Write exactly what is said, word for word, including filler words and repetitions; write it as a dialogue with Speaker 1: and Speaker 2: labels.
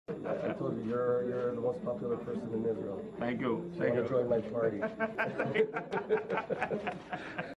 Speaker 1: I told you, you're you're the most popular person in Israel.
Speaker 2: Thank you.
Speaker 1: So
Speaker 2: Thank
Speaker 1: you
Speaker 2: you.
Speaker 1: want to join my party.